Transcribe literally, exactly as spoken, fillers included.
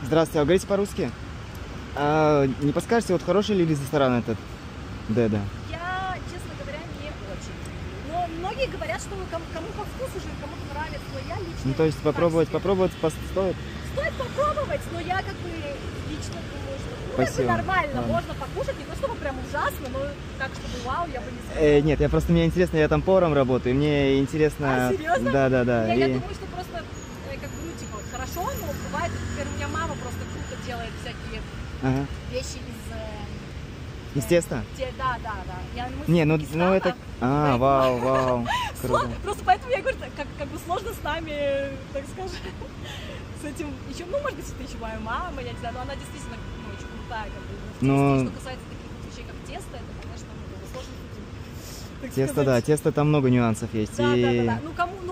Здравствуйте, а вы говорите по-русски? А, не подскажете, вот хороший ли ресторан этот? Деда. Я, честно говоря, не очень. Но многие говорят, что кому, кому по вкусу же, кому-то нравится, но я лично... Ну, то есть попробовать, попробовать стоит? Стоит попробовать, но я как бы лично думаю, что ну, как бы Спасибо. нормально, Ладно. можно покушать, не то чтобы прям ужасно, но так, чтобы вау, я бы не сказала. Э, нет, я просто, мне интересно, я там поваром работаю, и мне интересно... А, серьезно? Да, да, да. Я, и... я думаю, что просто, э, как бы, ну, типа, хорошо, но бывает, например, у меня мама просто круто делает всякие Ага. вещи из... Э, Естественно? те, да, да, да. Я, мы Не, ну, из ну это... Узбекистана, А, поэтому- вау, вау. Круто. Сложно, просто поэтому я говорю, как, как бы сложно с нами, так скажем, с этим еще, ну, может быть, это еще моя мама, я не знаю, но она действительно, ну, очень крутая, как бы, в тесте. Ну, Что касается таких вот вещей, как тесто, это, конечно, ну, сложно с этим, так Тесто, сказать. да, тесто там много нюансов есть. Да, и... да, да, да. Ну, кому,